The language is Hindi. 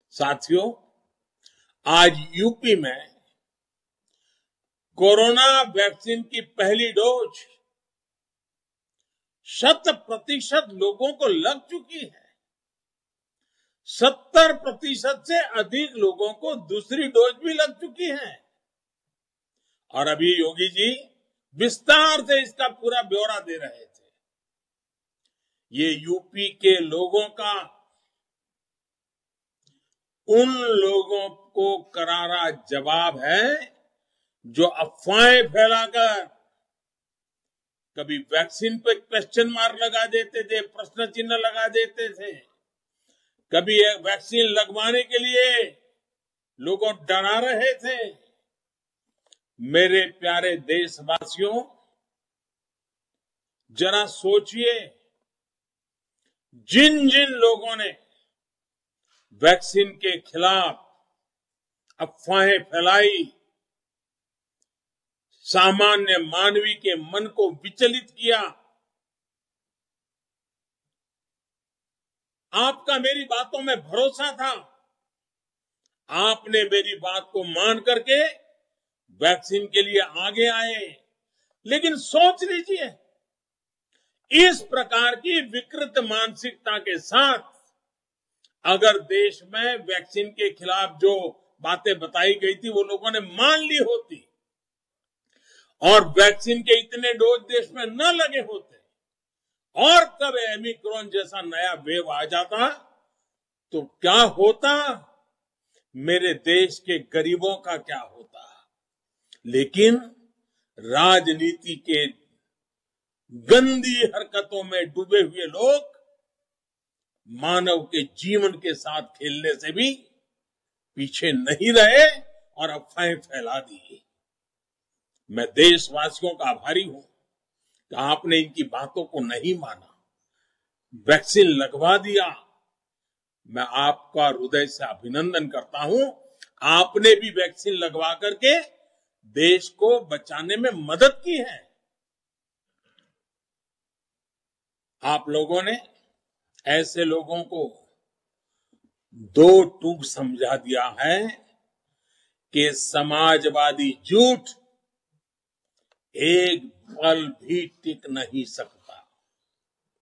साथियों, आज यूपी में कोरोना वैक्सीन की पहली डोज 100% लोगों को लग चुकी है। 70% से अधिक लोगों को दूसरी डोज भी लग चुकी है। और अभी योगी जी विस्तार से इसका पूरा ब्यौरा दे रहे थे। ये यूपी के लोगों का उन लोगों को करारा जवाब है जो अफवाहें फैलाकर कभी वैक्सीन पे क्वेश्चन मार्क लगा देते थे, प्रश्न चिन्ह लगा देते थे, कभी वैक्सीन लगवाने के लिए लोगों डरा रहे थे। मेरे प्यारे देशवासियों, जरा सोचिए, जिन जिन लोगों ने वैक्सीन के खिलाफ अफवाहें फैलाई, सामान्य मानवी के मन को विचलित किया, आपका मेरी बातों में भरोसा था, आपने मेरी बात को मान करके वैक्सीन के लिए आगे आए। लेकिन सोच लीजिए, इस प्रकार की विकृत मानसिकता के साथ अगर देश में वैक्सीन के खिलाफ जो बातें बताई गई थी वो लोगों ने मान ली होती और वैक्सीन के इतने डोज देश में न लगे होते और कब ओमिक्रॉन जैसा नया वेव आ जाता तो क्या होता, मेरे देश के गरीबों का क्या होता। लेकिन राजनीति के गंदी हरकतों में डूबे हुए लोग मानव के जीवन के साथ खेलने से भी पीछे नहीं रहे और अफवाहें फैला दी। मैं देशवासियों का आभारी हूं कि आपने इनकी बातों को नहीं माना, वैक्सीन लगवा दिया। मैं आपका हृदय से अभिनंदन करता हूं। आपने भी वैक्सीन लगवा करके देश को बचाने में मदद की है। आप लोगों ने ऐसे लोगों को दो टूक समझा दिया है कि समाजवादी झूठ एक पल भी टिक नहीं सकता।